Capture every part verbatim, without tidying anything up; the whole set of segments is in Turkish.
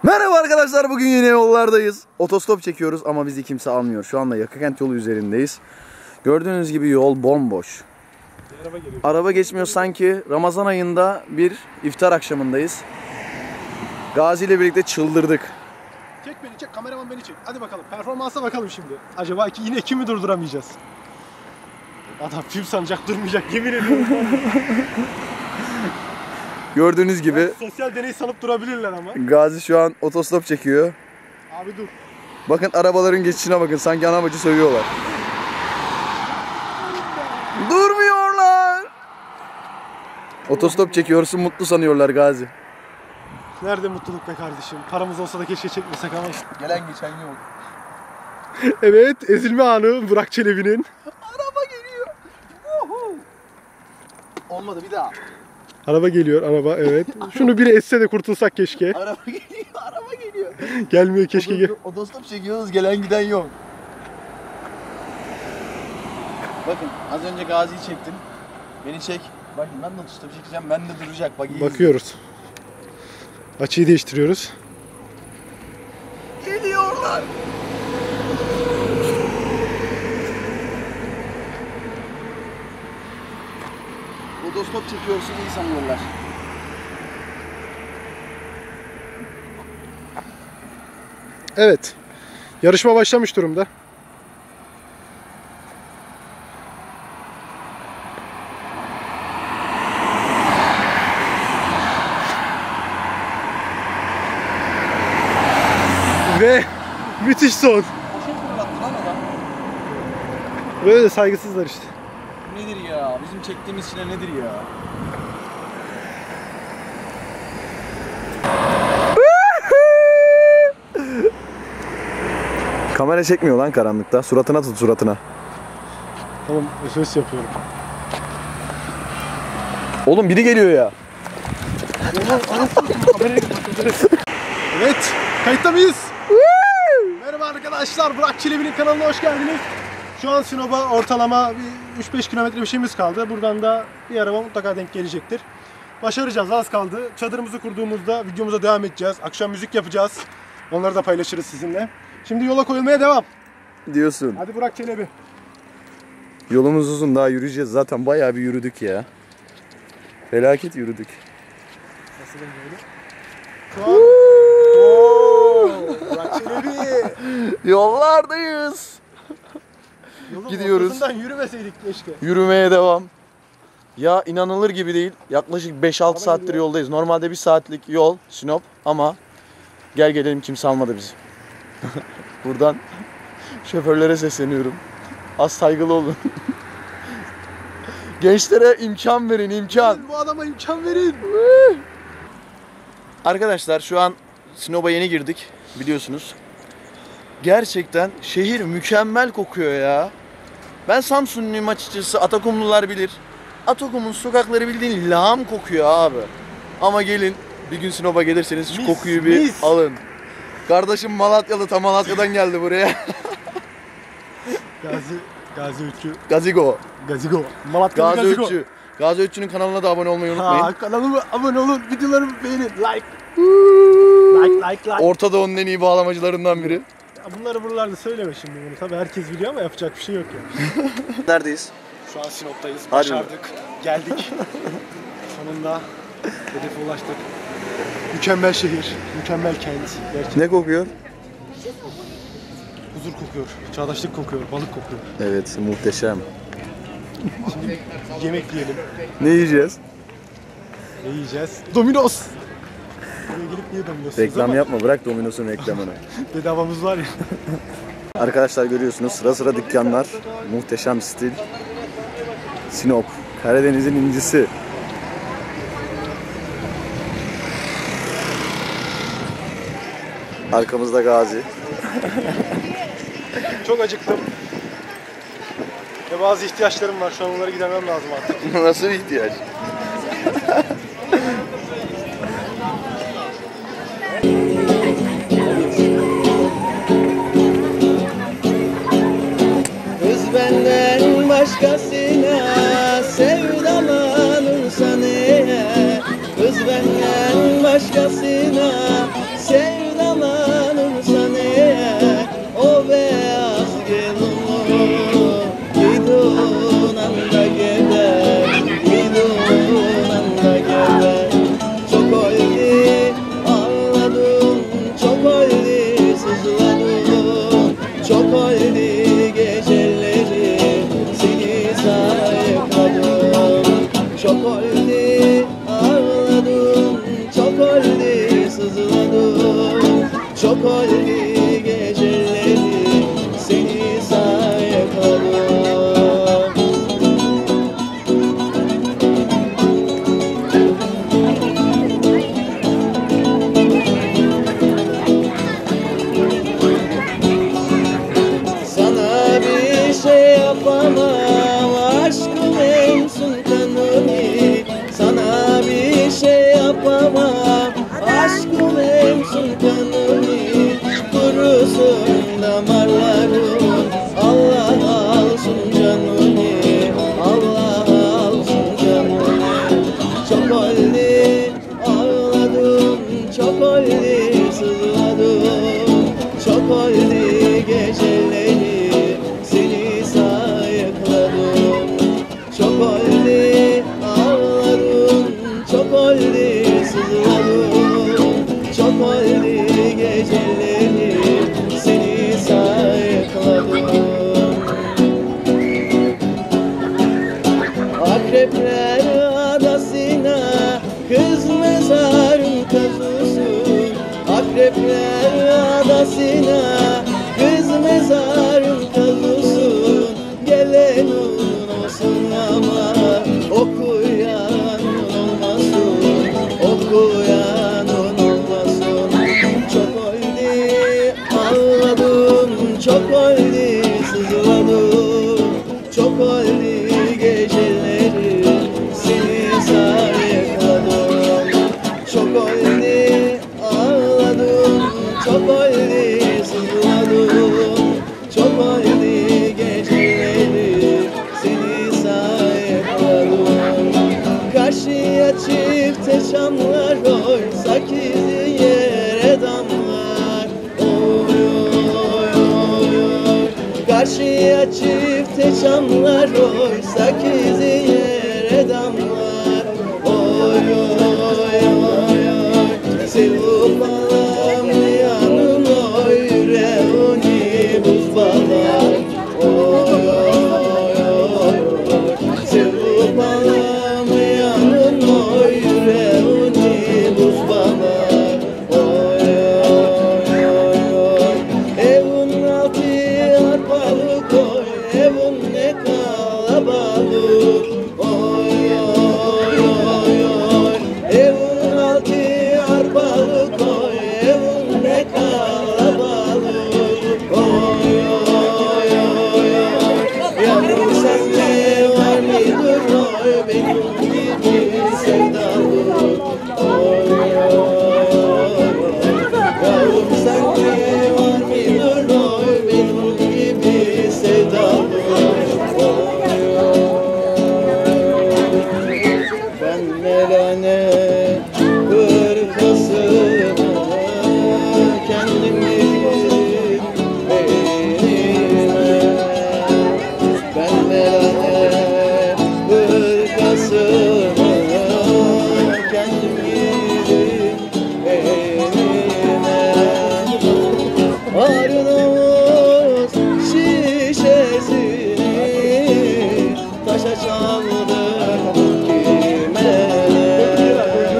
Merhaba arkadaşlar, bugün yine yollardayız. Otostop çekiyoruz ama bizi kimse almıyor. Şu anda Yakakent yolu üzerindeyiz. Gördüğünüz gibi yol bomboş. Araba, Araba geçmiyor, sanki Ramazan ayında bir iftar akşamındayız. Gazi ile birlikte çıldırdık. Çek beni çek, kameraman beni çek. Hadi bakalım, performansa bakalım şimdi. Acaba ki yine kimi durduramayacağız? Adam film sanacak, durmayacak, yemin ediyorum. Gördüğünüz gibi sosyal deney sanıp durabilirler ama. Gazi şu an otostop çekiyor. Abi dur. Bakın arabaların geçişine bakın, sanki ana bacı sövüyorlar. Durmuyorlar. Otostop çekiyorsun, mutlu sanıyorlar Gazi. Nerede mutluluk be kardeşim? Paramız olsa da keşke çekmesek ama. Gelen geçen yok. Evet, ezilme anı Burak Çelebi'nin. Araba geliyor. Olmadı, bir daha. Araba geliyor, araba evet. Şunu biri esse de kurtulsak keşke. Araba geliyor, araba geliyor. Gelmiyor keşke. Gel. Otostop çekiyoruz, gelen giden yok. Bakın az önce Gazi'yi çektim. Beni çek. Bakın ben de otostop çekeceğim, ben de duracak. Bak, iyi. Bakıyoruz. Açıyı değiştiriyoruz. Geliyorlar. Otostop çekiyorsun, iyi sanıyorlar. Evet. Yarışma başlamış durumda. Ve müthiş son. Böyle de saygısızlar işte. Nedir ya? Bizim çektiğimiz çile nedir ya? Kamera çekmiyor lan karanlıkta. Suratına tut, suratına. Tamam, S O S yapıyorum. Oğlum biri geliyor ya. Evet, kayıtta mıyız? Merhaba arkadaşlar, Burak Çelebi'nin kanalına hoş geldiniz. Şu an Sinop'a ortalama üç beş kilometre bir şeyimiz kaldı. Buradan da bir araba mutlaka denk gelecektir. Başaracağız, az kaldı. Çadırımızı kurduğumuzda videomuza devam edeceğiz. Akşam müzik yapacağız. Onları da paylaşırız sizinle. Şimdi yola koyulmaya devam. Diyorsun. Hadi Burak Çelebi. Yolumuz uzun, daha yürüyeceğiz. Zaten bayağı bir yürüdük ya. Felaket yürüdük. Nasıl böyle? Şu an... Ooo! Burak Çelebi! Yollardayız. Yolun Gidiyoruz. ortasından yürümeseydik keşke. Yürümeye devam. Ya inanılır gibi değil. Yaklaşık beş altı saattir yoldayız. Normalde bir saatlik yol Sinop ama gel gelelim kimse almadı bizi. Buradan şoförlere sesleniyorum. Az saygılı olun. Gençlere imkan verin, imkan. Bu adama imkan verin. Arkadaşlar şu an Sinop'a yeni girdik biliyorsunuz. Gerçekten şehir mükemmel kokuyor ya. Ben Samsunluyum açıkçası, Atakumlular bilir. Atakum'un sokakları bildiğin lağım kokuyor abi. Ama gelin bir gün Sinop'a gelirseniz şu mis, kokuyu bir mis. alın. Kardeşim Malatyalı, tam Malatya'dan geldi buraya. Gazi, Gazi Ötçü. Gazigo. Gazigo. Malatyalı Gazi Gazigo. Ötçü. Gazi Ötçü'nün kanalına da abone olmayı unutmayın. Ha, kanalıma abone olun, videolarımı beğenin, like. Like, like, like. Orta Doğu'nun en iyi bağlamacılarından biri. Ya bunları buralarda söyleme şimdi bunu. Tabii herkes biliyor ama yapacak bir şey yok ya. Neredeyiz? Şu an Sinop'tayız, Hadi başardık, geldik. Sonunda hedefe ulaştık. Mükemmel şehir, mükemmel kent. Gerçekten Ne kokuyor? huzur kokuyor, çağdaşlık kokuyor, balık kokuyor. Evet, muhteşem. Şimdi yemek yiyelim. Ne yiyeceğiz? Ne yiyeceğiz? Domino's! Buraya gelip niye Domino's? Reklam yapma, bırak Domino's'un reklamını. Bedavamız var ya. Arkadaşlar görüyorsunuz, sıra sıra dükkanlar. Muhteşem stil. Sinop, Karadeniz'in incisi. Arkamızda Gazi. Çok acıktım. Ve bazı ihtiyaçlarım var. Şu an onlara gidermem lazım artık. Nasıl bir ihtiyaç? Kız benden başkasına sevdalanırsa niye? Kız benden başkasına sevdalanırsa ağladım, çok oldu sızladım, çok oldu geceleri seni sayıkladım. Sana bir şey yapamam aşkım emsun kanuni. Sana bir şey yapamam aşkım emsun kanuni. Kurusun damarlarım Allah alsın canını, Allah alsın canını. Çok oldu ağladım, çok oldu sızladım, çok oldu geceleri seni sayıkladım. Çok oldu ağladım, çok oldu sızladım, çok oldu geceleri seni sayıkladım. Akrepler adasına kız mezarın kazısı. Akrepler adasına kız mezarın kazısı. Gelen olsun ama okuyan olmasın, okuyan olmasın. Çok oldu ağladım, çok oldu sızladım, çok oldu geceleri seni sayıkladım. Çok oldu ağladım, çok oldu sızladım, çok oldu geceleri seni sayıkladım. Karşıya çifte çamlar oy, sekizi yere damlar oy oy oy oy. Karşıya çifte çamlar oy, sekizi yere damlar oy oy oy oy. Sevip alamayanın oy, yüreğini buz bağlar oy oy oy oy. Sevip alamayanın oy, yüreğini buz bağlar oy oy oy oy. Evin altı arpalık oy, evin ne kalabalık oy oy oy oy. Evin altı arpalık oy, evin ne kalabalık oy oy oy oy. Yavrum sende var mıdır oy, benim gibi sevdalık oy oy oy. Yavrum sende var mıdır oy, benim gibi sevdalık oy oy. Ben melanet hırkasını kendim giydim beynime. Ben melanet hırkasını kendim giydim beynime. Arnavut şişesini taşa çaldım kime ne?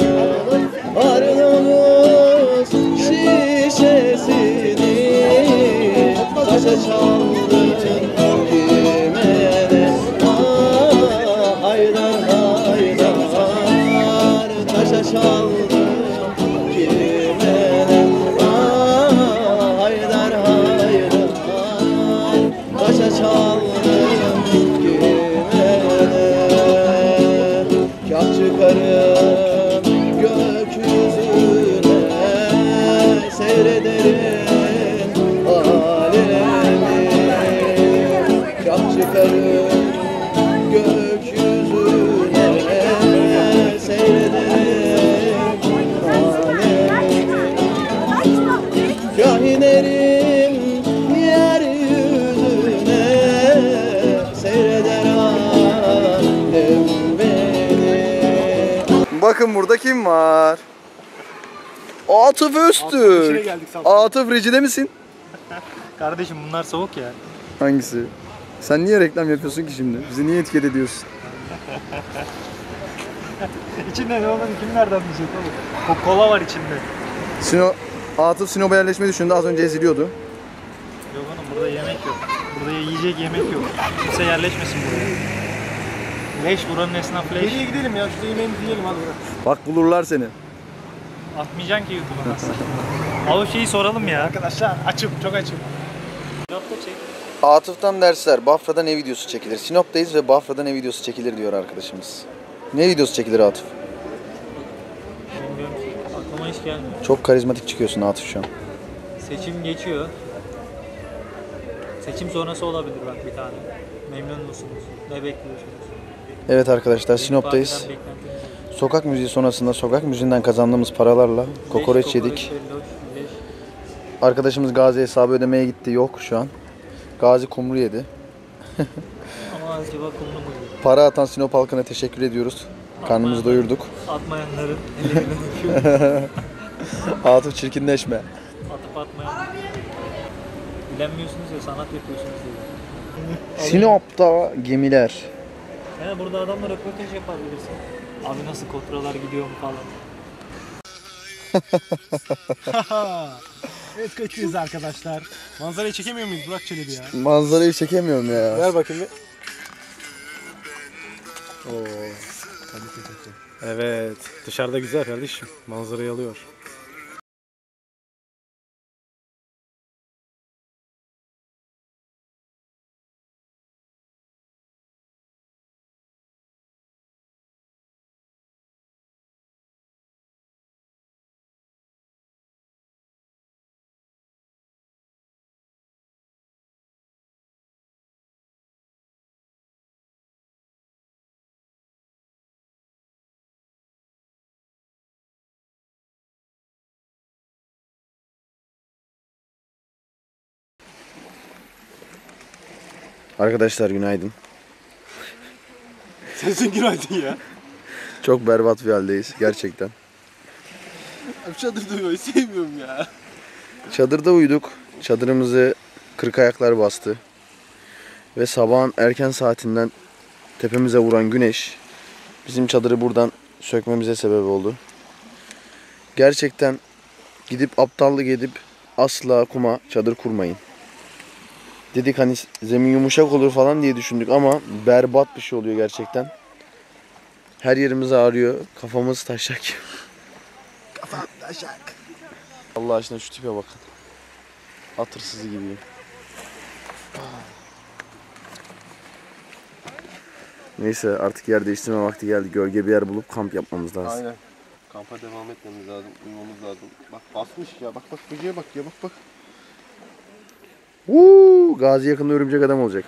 Arnavut şişesini taşa çaldım kime ne? Ah, haydar haydar taşa çaldım kime ne? Ah, haydar haydar taşa çaldım kime ne? Kah çıkarım gökyüzüne, seyrederim alemi. Kah çıkarım gökyüzüne, seyrederim alemi. Kah inerim yeryüzüne, seyreder alem beni. Bakın burada kim var? Atıf Atıf Öztürk. işine geldik Samsun. Atıf Reci'de misin? Kardeşim bunlar soğuk ya. Hangisi? Sen niye reklam yapıyorsun ki şimdi? Bizi niye etiket ediyorsun? İçinde ne olduğunu kim nereden bilecek oğlum? O kola var içinde. Sino, Atıf Sinop'a yerleşmeyi düşündü. Az önce eziliyordu. Yok oğlum burada yemek yok. Burada yiyecek yemek yok. Kimse yerleşmesin buraya. Leş buranın esnafı leş. Geriye gidelim ya. Şurada yemeğimizi yiyelim hadi bırak. Bak bulurlar seni. Atmayacaksın ki YouTube'a nasıl? Al o şeyi soralım ya. Arkadaşlar açım, çok açım. Sinop'ta çek. Atıf'tan dersler. Bafra'da ne videosu çekilir? Sinop'tayız ve Bafra'da ne videosu çekilir diyor arkadaşımız. Ne videosu çekilir Atıf? Bilmiyorum ki. Aklıma hiç gelmiyor. Çok karizmatik çıkıyorsun Atıf şu an. Seçim geçiyor. Seçim sonrası olabilir bak bir tane. Memnun musunuz? Ne bekliyorsunuz? Evet arkadaşlar Benim Sinop'tayız. partiden beklentiniz ne? Sokak müziği sonrasında sokak müziğinden kazandığımız paralarla kokoreç Leş, yedik. kokoreç, leş, leş. Arkadaşımız Gazi hesabı ödemeye gitti. Yok şu an. Gazi kumru yedi. Ama acaba kumlu muydu? Para atan Sinop halkına teşekkür ediyoruz. Karnımızı doyurduk. Atmayanların ellerini öpüyorum. Atıf çirkinleşme. Atıp atmayan. Bilenmiyorsunuz ya sanat yapıyorsunuz diye. Sinop'ta gemiler. He burada adamla röportaj yapabilirsin. Abi nasıl kotralar gidiyor mu falan. Evet kaçıyoruz arkadaşlar. Manzarayı çekemiyor muyuz Burak Çelebi ya? Manzarayı çekemiyorum ya. Ver bakayım bir. Oo. Evet. Dışarıda güzel kardeşim. Manzarayı alıyor. Arkadaşlar günaydın. Sesin günaydın ya. Çok berbat bir haldeyiz gerçekten. Abi çadır duymayı sevmiyorum ya. Çadırda uyuduk. Çadırımızı kırk ayaklar bastı. Ve sabahın erken saatinden tepemize vuran güneş bizim çadırı buradan sökmemize sebep oldu. Gerçekten gidip aptallık edip asla kuma çadır kurmayın. Dedik hani zemin yumuşak olur falan diye düşündük ama berbat bir şey oluyor gerçekten. Her yerimiz ağrıyor. Kafamız taşak. Kafam taşak. Allah aşkına şu tipe bakın. At hırsızı gibiyim. Neyse artık yer değiştirme vakti geldi. Gölge bir yer bulup kamp yapmamız lazım. Aynen. Kampa devam etmemiz lazım. Uyumamız lazım. Bak basmış ya. Bak bak böceğe bak ya. Bak bak. Woo! Gazi yakında örümcek adam olacak.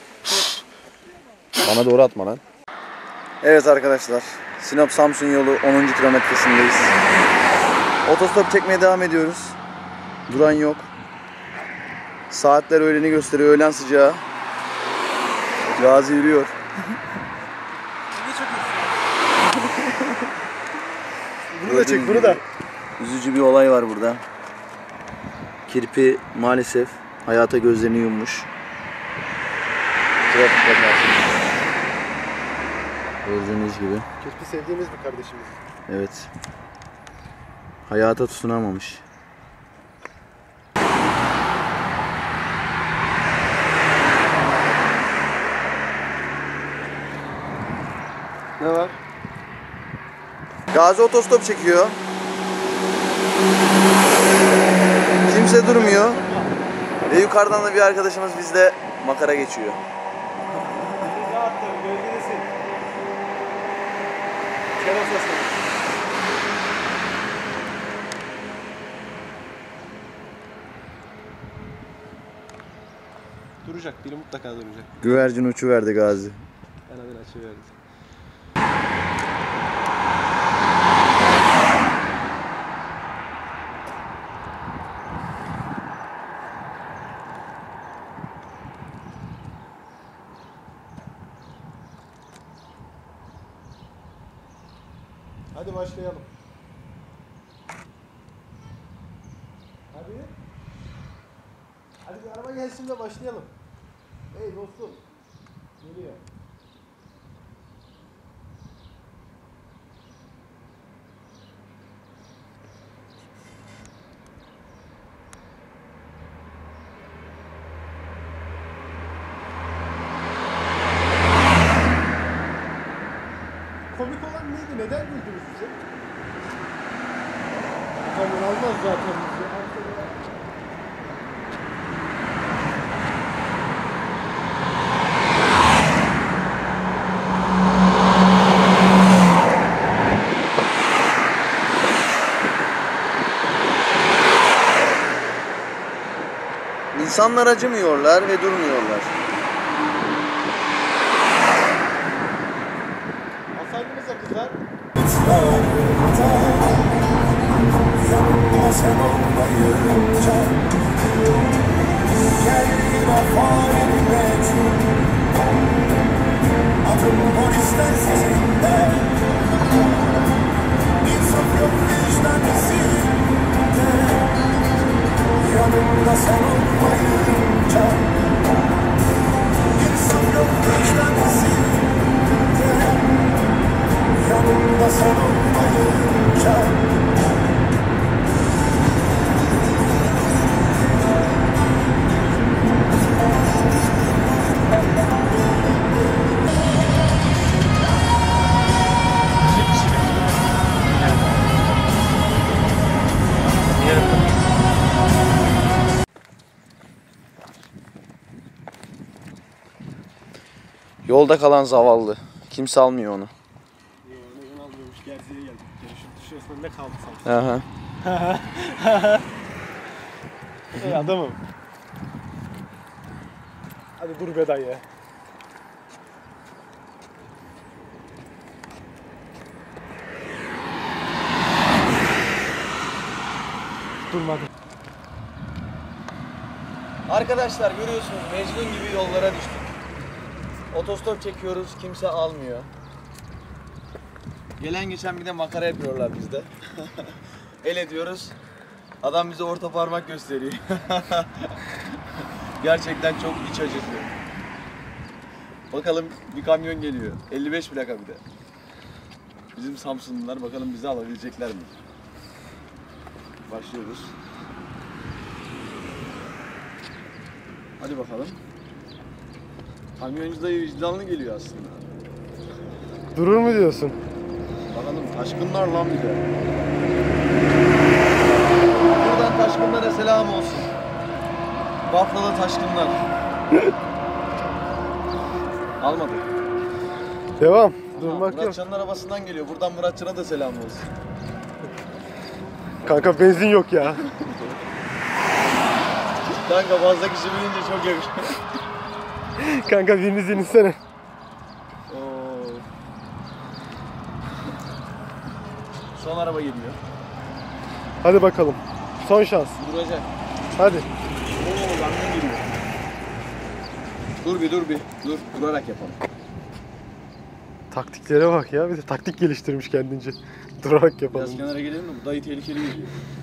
Bana doğru atma lan. Evet arkadaşlar. Sinop Samsun yolu onuncu kilometresindeyiz. Otostop çekmeye devam ediyoruz. Duran yok. Saatler öğleni gösteriyor. Öğlen sıcağı. Gazi yürüyor. Bunu da çek bunu da. Üzücü bir olay var burada. Kirpi maalesef hayata gözlerini yummuş. Trafikte karşımızda. Gördüğünüz gibi. Kirpi sevdiğimiz bir kardeşimiz. Evet. Hayata tutunamamış. Ne var? Gazi otostop çekiyor. Kimse durmuyor. Ve yukarıdan da bir arkadaşımız bizle makara geçiyor. Rahattır, gölgedesin. Terasasın. Duracak, biri mutlaka duracak. Güvercin uçuverdi Gazi. Ben hemen açıverdim. Hadi başlayalım. Hadi. Hadi bir araba gelsin de başlayalım. Hey dostum. Geliyor. Kamyon almaz zaten bizi. İnsanlar acımıyorlar ve durmuyorlar. Alsaydınız ya kızlar. Sen olmayınca gel yine fareline adım polisler sesinde insaf yok vicdan izinde yanımda sen olmayınca insaf yok vicdan izinde yanımda sen olmayınca. Yolda kalan zavallı. Kimse almıyor onu. Neden almıyormuş? Gerzi'ye geldik. Şu şurasında ne kaldı sanki? Aha. Ey adamım. Hadi dur be dayı. Durmadı. Arkadaşlar görüyorsunuz Mecnun gibi yollara düştük. Otostop çekiyoruz, kimse almıyor. Gelen geçen bir de makara yapıyorlar bizde. El ediyoruz. Adam bize orta parmak gösteriyor. Gerçekten çok iç acıtıyor. Bakalım bir kamyon geliyor. elli beş plaka bir de. Bizim Samsunlular bakalım bizi alabilecekler mi? Başlıyoruz. Hadi bakalım. Kamyoncu dayı vicdanlı geliyor aslında. Durur mu diyorsun? Bakalım taşkınlar lan bir de. Buradan taşkınlara selam olsun. Bafralı taşkınlar. Almadı. Devam. Ama Durmak yok. Muratcan'ın arabasından geliyor. Buradan Muratcan'a da selam olsun. Kanka benzin yok ya. Kanka fazla kişi binince çok yakışıyor. Kanka biriniz insene. Oo. Son araba geliyor. Hadi bakalım. Son şans. Duracak. Hadi. Oo, kamyon geliyor. Dur bir dur bir. Dur. Durarak yapalım. Taktiklere bak ya. Bir de taktik geliştirmiş kendince. Durarak yapalım. Biraz kenara gelelim mi? Bu dayı tehlikeli geliyor.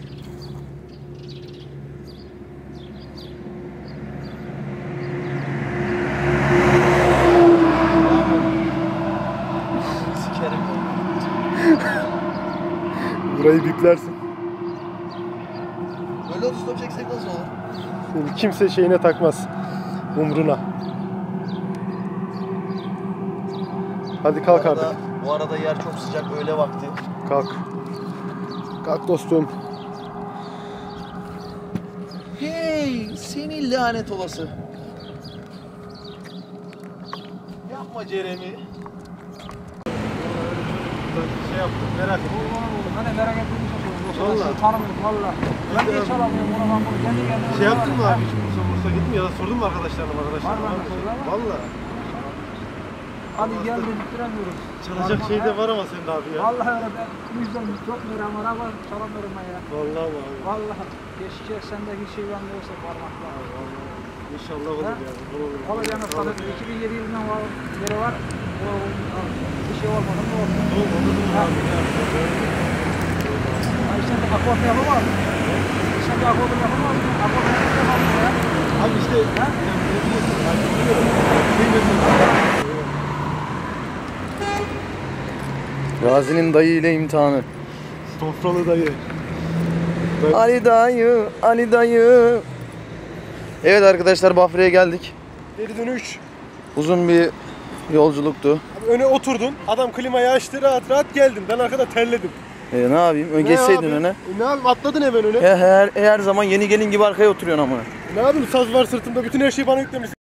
Sikerim. Burayı biplersin. Böyle otostop çeksek nasıl olur? Şimdi kimse şeyine takmaz. Umruna. Hadi kalk bu arada, artık. Bu arada yer çok sıcak öğle vakti. Kalk. Kalk dostum. Hey seni lanet olası. Yapma Jeremy. Şey yaptım merak ettim. Hani merak ettiğim şey yok. Vallahi. Sizi tanımıyorum valla. Ben niye çalamıyorum bunu ben bunu kendi kendime. Şey yaptın mı abi? Hiç Bursa Bursa gittin mi ya da sordun mu arkadaşlarına arkadaşlarına? Var, var, var. Valla. Hadi gel de bitiremiyoruz. Çalacak şey de var ama senin abi ya. Vallahi öyle ben bu yüzden çok meram var ama çalamıyorum ben ya. Vallahi abi. Vallahi keşke sendeki şey bende olsa parmakla. İnşallah olur Ha? ya. Olur. Olacağını sanırım. iki bin yedi yılından var, beri var. O, bir şey olmadı mı oldu. Olmadı mı abi? Ay sen de akvaryum yapamaz mısın? Sen de akvaryum yapamaz mısın? Akvaryum yapamaz mısın ya? Abi işte Ha? Gazi'nin dayı ile imtihanı. Sofralı dayı. Ali dayı, Ali dayı. Evet arkadaşlar Bafra'ya geldik. Geri dönüş. Uzun bir yolculuktu. öne oturdun. Adam klimayı açtı, rahat rahat geldim. Ben arkada terledim. E, ne yapayım? Ön Ne geçseydin yapayım? öne. E, ne yapayım? Atladın hemen öne. Ya her, her zaman yeni gelin gibi arkaya oturuyorsun ama. Ne yapayım? Saz var sırtımda. Bütün her şeyi bana yüklemişsin.